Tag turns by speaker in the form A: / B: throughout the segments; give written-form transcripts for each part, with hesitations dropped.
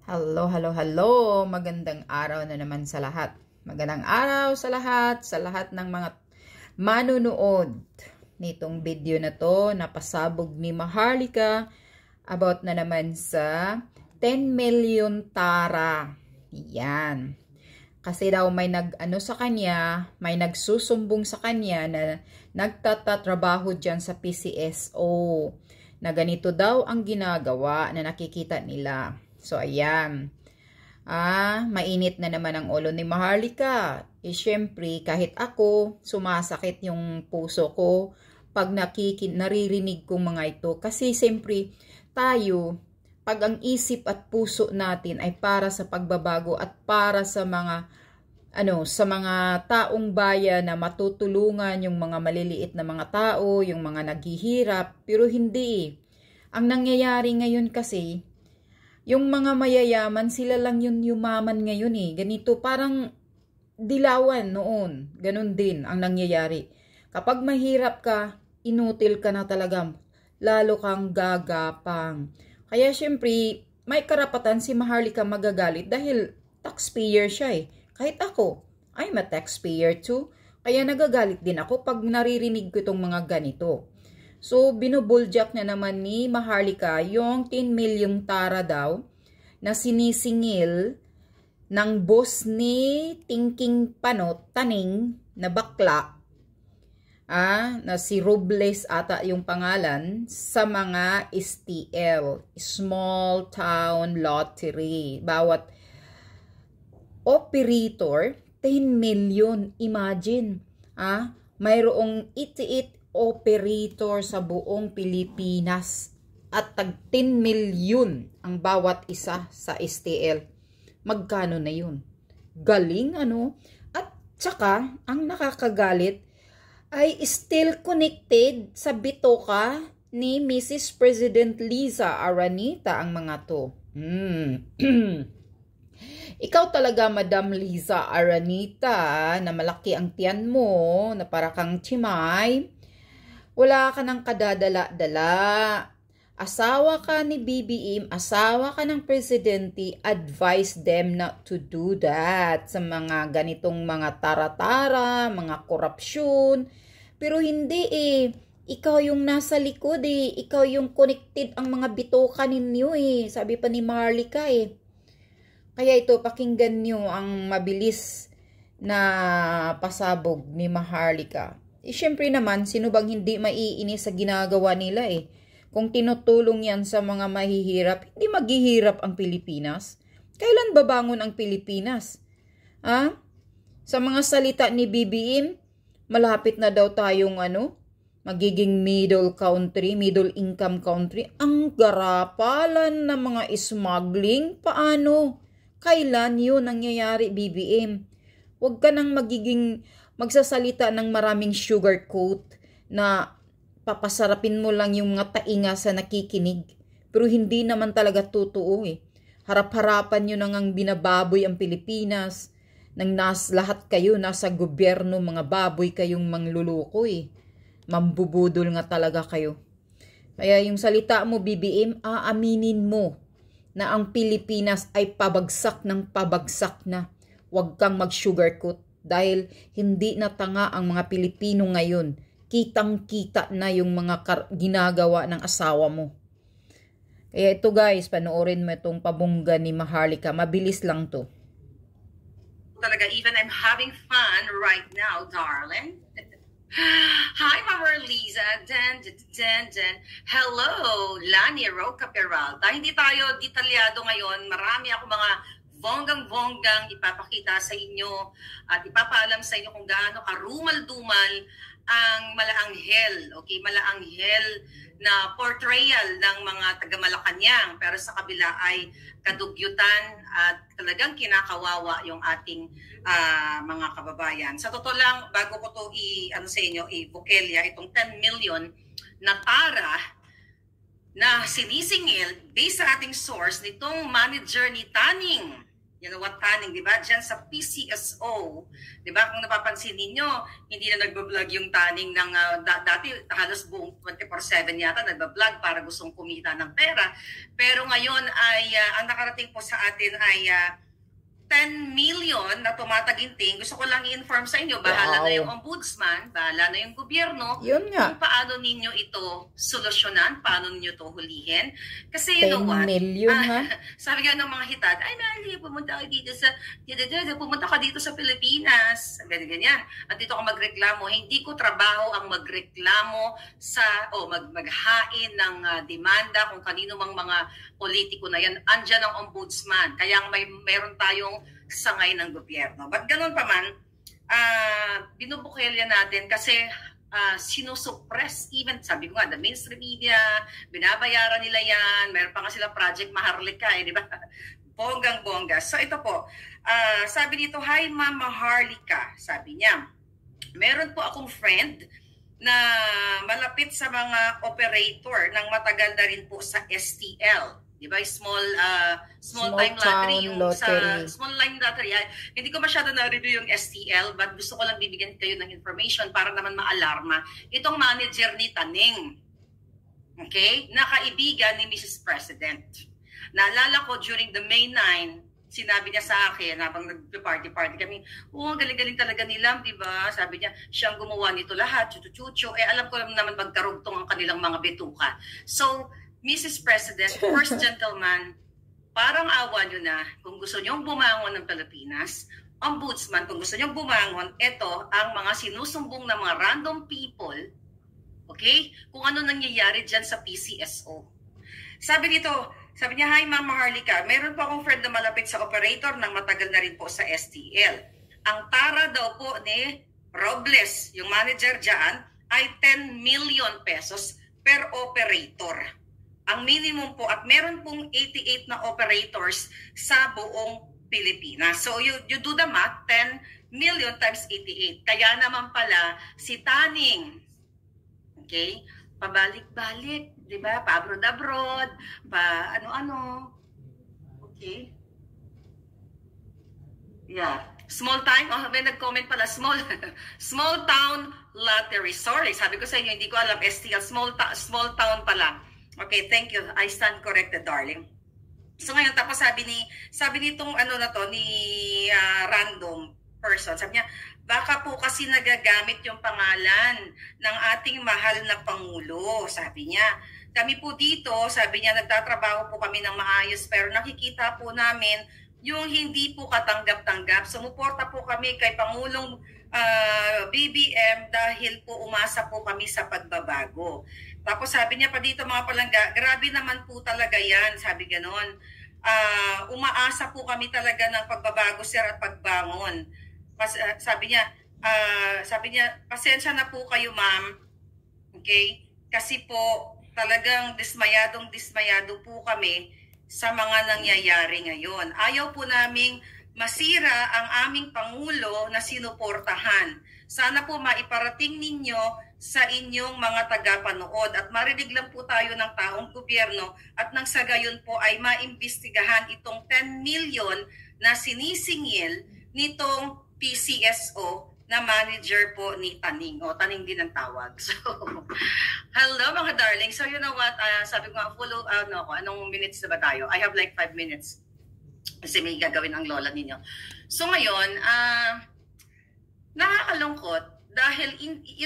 A: Hello, hello, hello! Magandang araw na naman sa lahat. Magandang araw sa lahat ng mga manunood nitong video na to na pasabog ni Maharlika about na naman sa 10 million Tara. Yan. Kasi daw may sa kanya, may nagsusumbong sa kanya na nagtatrabaho dyan sa PCSO. Na ganito daw ang ginagawa na nakikita nila. So, ayan. Mainit na naman ang ulo ni Maharlika. Syempre, kahit ako, sumasakit yung puso ko pag naririnig kong mga ito. Kasi, siyempre, tayo, pag ang isip at puso natin ay para sa pagbabago at para sa mga, sa mga taong bayan na matutulungan yung mga maliliit na mga tao, yung mga naghihirap. Pero hindi. Ang nangyayari ngayon kasi, yung mga mayayaman, sila lang yung yumaman ngayon eh. Ganito, parang dilawan noon. Ganon din ang nangyayari. Kapag mahirap ka, inutil ka na talaga. Lalo kang gagapang. Kaya syempre, may karapatan si Maharlika magagalit dahil taxpayer siya eh. Kahit ako, I'm a taxpayer too. Kaya nagagalit din ako pag naririnig ko itong mga ganito. So, binubuljak na naman ni Maharlika yung 10 million Tara daw na sinisingil ng boss ni Thinking Panot, Taning na bakla, na si Robles ata yung pangalan, sa mga STL, Small Town Lottery. Bawat operator, 10 million. Imagine, mayroong itiit operator sa buong Pilipinas at tag 10 million ang bawat isa sa STL. Magkano na yun? Galing At saka, ang nakakagalit ay still connected sa bitoka ni Mrs. President Liza Aranita ang mga to. Ikaw talaga, Madam Liza Aranita, na malaki ang tiyan mo, na para kang chimay. Wala ka ng kadadala-dala. Asawa ka ni BBM, asawa ka ng presidente, advise them not to do that sa mga ganitong mga tara-tara, mga korupsyon. Pero hindi eh. Ikaw yung nasa likod eh. Ikaw yung connected ang mga bitoka ninyo eh. Sabi pa ni Maharlika eh. Kaya ito, pakinggan nyo ang mabilis na pasabog ni Maharlika. Siyempre naman, sino bang hindi maiinis sa ginagawa nila eh. Kung tinutulong yan sa mga mahihirap, hindi maghihirap ang Pilipinas. Kailan babangon ang Pilipinas? Sa mga salita ni BBM, malapit na daw tayong magiging middle income country. Ang garapalan ng mga smuggling, paano? Kailan yun nangyayari, BBM? Huwag ka nang magsasalita ng maraming sugarcoat na papasarapin mo lang yung mga tainga sa nakikinig. Pero hindi naman talaga totoo eh. Harap-harapan nyo nang ang binababoy ang Pilipinas. Lahat kayo nasa gobyerno, mga baboy kayong mangluloko eh. Mambubudol nga talaga kayo. Kaya yung salita mo, BBM, aaminin mo na ang Pilipinas ay pabagsak ng pabagsak na. Huwag kang mag-sugarcoat. Dahil hindi na tanga ang mga Pilipino ngayon. Kitang-kita na yung mga ginagawa ng asawa mo. Kaya ito guys, panoorin mo itong pabungga ni Maharlika. Mabilis lang to.
B: Talaga, even I'm having fun right now, darling. Hi, Mama Liza. Hello, Lani Roca Peralta. Hindi tayo detalyado ngayon. Marami ako mga bonggang-bonggang ipapakita sa inyo at ipapaalam sa inyo kung gaano karumal-dumal ang Malaanghel, okay? Malaanghel na portrayal ng mga taga-Malacanang, pero sa kabila ay kadugyutan at talagang kinakawawa yung ating mga kababayan. Sa totoo lang, bago ko to sa inyo, i-bukelya itong 10 million na Tara na sinisingil based sa ating source nitong manager ni Taning You know what, Taning, di ba? Diyan sa PCSO, di ba? Kung napapansin ninyo, hindi na nagbablog yung Taning ng dati halos buong 24/7 yata nagbablog para gustong kumita ng pera. Pero ngayon ay ang nakarating po sa atin ay 10 million na tumataginting. Gusto ko lang i-inform sa inyo, bahala na yung ombudsman, bahala na yung gobyerno,
A: Yun nga.
B: kung paano ninyo ito solusyonan, paano ninyo ito hulihin. Kasi you know
A: 10
B: what?
A: million, ha?
B: Sabi nga ng mga hitad, ay Mali, pumunta ka dito sa Pilipinas. Ganyan. At dito ako magreklamo. Hindi ko trabaho ang magreklamo o maghain ng demanda kung kanino mang mga politiko na yan. Andyan ang ombudsman. Kaya mayroon tayong sangay ng gobyerno. But ganun pa man, binubukelya natin kasi sinusuppress even, sabi ko nga, the mainstream media, binabayaran nila yan, meron pa nga sila Project Maharlika, di ba? Bonggang-bongga. So ito po, sabi dito, hi Ma'am Maharlika, sabi niya, meron po akong friend na malapit sa mga operator ng matagal na rin po sa STL. Di ba? Small time lottery. Yung sa small line lottery. Hindi ko masyado na-review yung STL, but gusto ko lang bibigyan kayo ng information para naman ma-alarma. Itong manager ni Taning, okay, na kaibigan ni Mrs. President. Naalala ko during the May 9, sinabi niya sa akin habang nag-party kami, galing-galing talaga nila, di ba? Sabi niya, siyang gumawa nito lahat, chuchu-chuchu. Alam ko naman magkarugtong ang kanilang mga bituka. So, Mrs. President, first gentleman, parang awa nyo na kung gusto nyong bumangon ng Pilipinas, ombudsman, kung gusto nyong bumangon, ito ang mga sinusumbong na mga random people, okay? Kung ano nangyayari dyan sa PCSO. Sabi niya, hi Ma'am Maharlika, meron po akong friend na malapit sa operator ng matagal na rin po sa STL. Ang tara daw po ni Robles, yung manager dyan, ay 10 million pesos per operator. Ang minimum po, at meron pong 88 na operators sa buong Pilipinas. So you do the math, 10 million times 88. Kaya naman pala si Taning, okay, pabalik-balik, di ba? Pa-abroad-abroad, pa-ano-ano. Okay? Yeah. Small time, may nag-comment pala, small town lottery. Sorry, sabi ko sa inyo, hindi ko alam, STL, small town pala. Okay, thank you. I stand corrected, darling. So ngayon, tapos sabi nitong ni random person, sabi niya, baka po kasi nagagamit yung pangalan ng ating mahal na Pangulo, sabi niya. Kami po dito, sabi niya, nagtatrabaho po kami ng maayos, pero nakikita po namin yung hindi po katanggap-tanggap. Sumuporta po kami kay Pangulong BBM dahil po umasa po kami sa pagbabago. Tapos sabi niya pa dito mga palangga, grabe naman po talaga yan, sabi ganon. Umaasa po kami talaga ng pagbabago sir at pagbangon. Sabi niya, pasensya na po kayo ma'am, okay? Kasi po talagang dismayado po kami sa mga nangyayari ngayon. Ayaw po naming masira ang aming Pangulo na sinuportahan. Sana po maiparating ninyo sa inyong mga tagapanood at marinig lang po tayo ng taong gobyerno at nang sa gayon po ay maimbestigahan itong 10 million na sinisingil nitong PCSO na manager po ni Taning. O, Taning din ang tawag. So, hello mga darling. So, you know what? Sabi ko nga, anong minutes na ba tayo? I have like 5 minutes. Kasi may gagawin ang lola ninyo. So, ngayon, nakakalungkot dahil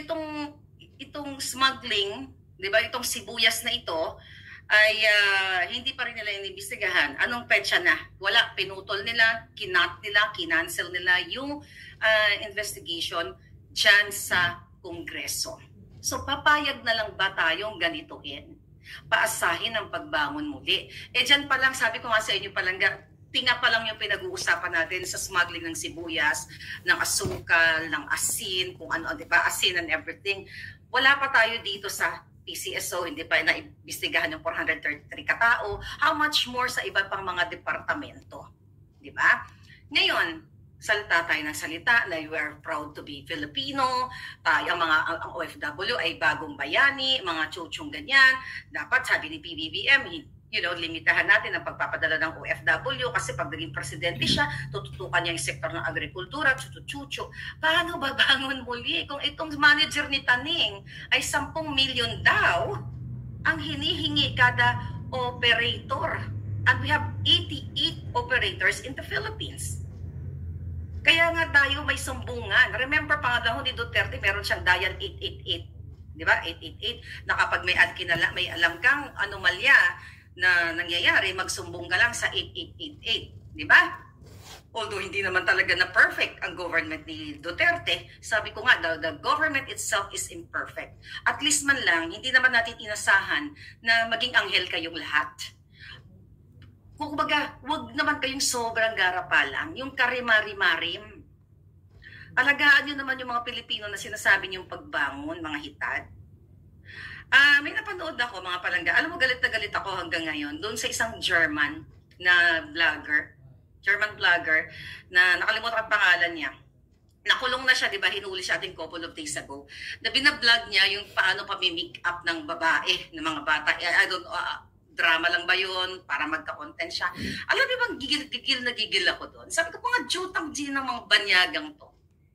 B: itong smuggling, 'di ba, itong sibuyas na ito ay hindi pa rin nila inimbestigahan. Anong petsa na? Wala, pinutol nila, kinancel nila yung investigation dyan sa Kongreso. So papayag na lang ba tayong ganituin? Paasahin ang pagbangon muli. Dyan pa lang, sabi ko nga sa inyo palangga, tinga pa lang yung pinag-uusapan natin sa smuggling ng sibuyas, ng asukal, ng asin, kung ano, di ba, asin and everything. Wala pa tayo dito sa PCSO, hindi pa naimbestigahan yung 433 katao. How much more sa iba pang mga departamento, di ba? Ngayon, salita tayo ng salita na we are proud to be Filipino, tayo ang OFW ay bagong bayani, mga chuchong ganyan. Dapat sabi ni PBBM, limitahan natin ang pagpapadala ng OFW kasi pag naging presidente siya, tututukan niya yung sektor ng agrikultura, chuchu-chuchu. Paano babangon muli kung itong manager ni Taning ay 10 milyon daw ang hinihingi kada operator? And we have 88 operators in the Philippines. Kaya nga tayo may sumbungan. Remember, pangalahon ni Duterte, meron siyang Dayan 888. Di ba? 888. Na kapag may alam kang anomalya na nangyayari, magsumbong ka lang sa 8888. Di ba? Although hindi naman talaga na perfect ang government ni Duterte, sabi ko nga, the government itself is imperfect. At least man lang, hindi naman natin inasahan na maging anghel kayong lahat. Kung baga, wag naman kayong sobrang garapalang, yung karimari-marim. Alagaan nyo naman yung mga Pilipino na sinasabi niyong pagbangon, mga hitad. May napanood ako, mga palangga. Alam mo, galit na galit ako hanggang ngayon doon sa isang German na vlogger. German vlogger na nakalimutan ang pangalan niya. Nakulong na siya, di ba? Hinuli siya ating couple of days ago. Na binablog niya yung paano pami-make up ng babae, ng mga bata. I don't drama lang ba yun? Para magka-content siya. Alam niyo bang gigil na gigil ako doon? Sabi ko, mga jutang din ng mga banyagang to.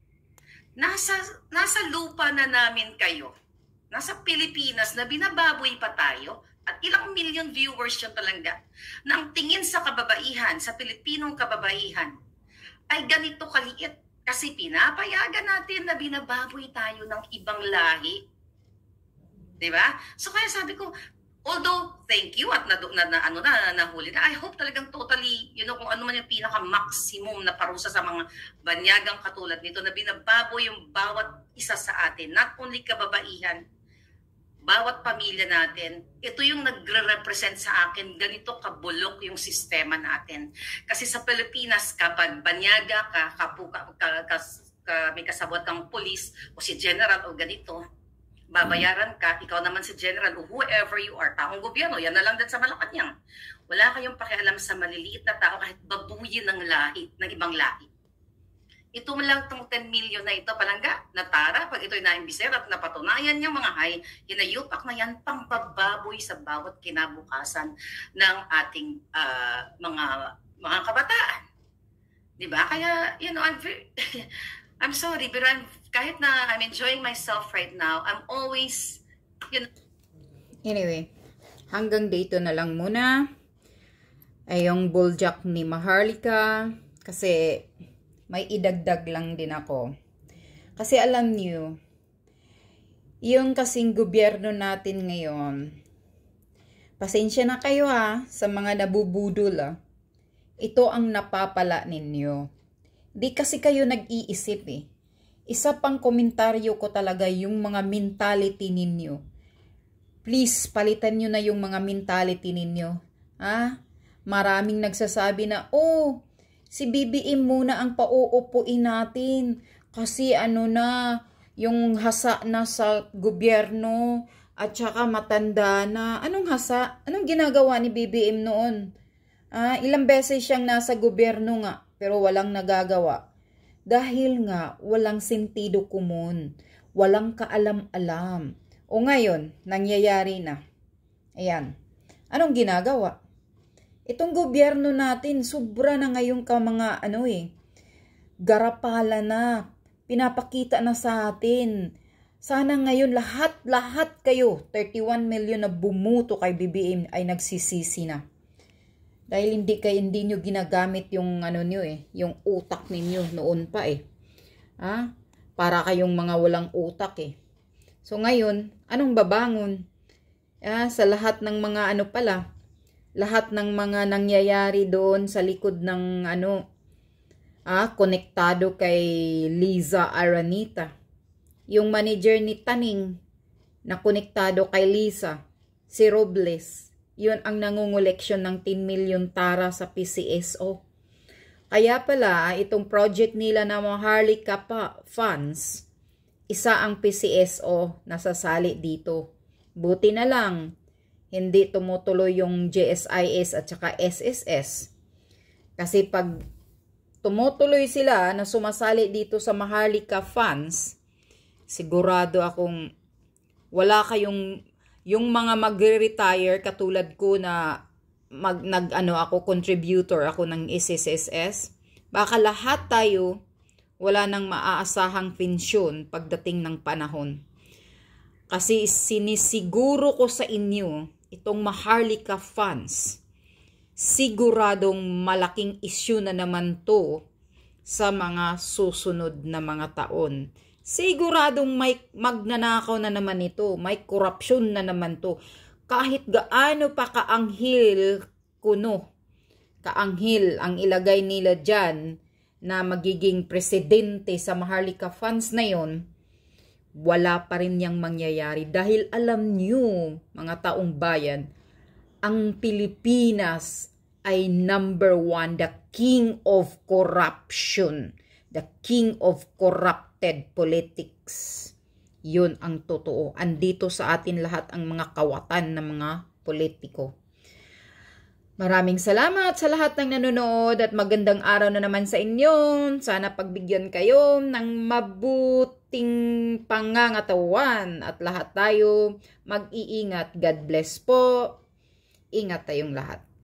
B: Nasa lupa na namin kayo. Nasa Pilipinas na binababoy pa tayo at ilang million viewers yun talaga na ang tingin sa kababaihan, sa Pilipinong kababaihan ay ganito kaliit kasi pinapayagan natin na binababoy tayo ng ibang lahi. Diba? So kaya sabi ko, although thank you at nahuli na, I hope talagang totally, kung ano man yung pinaka-maximum na parusa sa mga banyagang katulad nito na binababoy yung bawat isa sa atin, not only kababaihan, bawat pamilya natin. Ito yung nagre-represent sa akin, ganito kabulok yung sistema natin. Kasi sa Pilipinas, kapag banyaga ka, may kasabot kang police o si general o ganito, babayaran ka, ikaw naman si general o whoever you are, taong gobyerno, yan na lang din sa Malacanang. Wala kayong pakialam sa maliliit na tao kahit babuyin ng lahi, ng ibang lahi. Ito lang itong 10 million na ito, palangga, natara, pag ito'y naimbisir at napatunayan niyang mga hinayupak na yan, pangbababoy sa bawat kinabukasan ng ating mga kabataan. Diba? Kaya, I'm sorry, pero kahit na I'm enjoying myself right now, I'm always,
A: Anyway, hanggang dito na lang muna. Ay yung buljak ni Maharlika, kasi may idagdag lang din ako. Kasi alam niyo, yung kasing gobyerno natin ngayon, pasensya na kayo sa mga nabubudol Ito ang napapala ninyo. Di kasi kayo nag-iisip Isa pang komentaryo ko talaga yung mga mentality ninyo. Please, palitan nyo na yung mga mentality ninyo. Maraming nagsasabi na, si BBM muna ang pauupuin natin kasi yung hasa na sa gobyerno at saka matanda na. Anong hasa? Anong ginagawa ni BBM noon? Ilang beses siyang nasa gobyerno nga pero walang nagagawa. Dahil nga walang sentido komon, walang kaalam-alam. O ngayon, nangyayari na. Ayan. Anong ginagawa? Itong gobyerno natin, sobra na ngayon mga garapala na, pinapakita na sa atin. Sana ngayon lahat kayo, 31 million na bumuto kay BBM ay nagsisisi na. Dahil hindi nyo ginagamit yung yung utak ninyo noon pa Para kayong mga walang utak So ngayon, anong babangon? Sa lahat ng mga lahat ng mga nangyayari doon sa likod ng konektado kay Liza Aranita. Yung manager ni Taning na konektado kay Liza, si Robles, yun ang nangungoleksyon ng 10 million tara sa PCSO. Kaya pala, itong project nila na Maharlika funds, isa ang PCSO nasasali dito. Buti na lang, hindi tumutuloy yung GSIS at saka SSS. Kasi pag tumutuloy sila na sumasali dito sa Maharlika funds, sigurado akong wala kayong, yung mga magre-retire katulad ko na contributor ako ng SSSS, baka lahat tayo wala nang maaasahang pensyon pagdating ng panahon. Kasi sinisiguro ko sa inyo, itong Maharlika Funds, siguradong malaking issue na naman to sa mga susunod na mga taon. Siguradong may magnanakaw na naman ito, may korupsyon na naman to. Kahit gaano pa kaanghel kaanghel ang ilagay nila dyan na magiging presidente sa Maharlika Funds na yon, wala pa rin yang mangyayari. Dahil alam nyo, mga taong bayan, ang Pilipinas ay number 1, the king of corruption, the king of corrupted politics. Yun ang totoo. Andito sa atin lahat ang mga kawatan ng mga politiko. Maraming salamat sa lahat ng nanonood at magandang araw na naman sa inyo. Sana pagbigyan kayo ng mabuting pangangatawan at lahat tayo mag-iingat. God bless po. Ingat tayong lahat.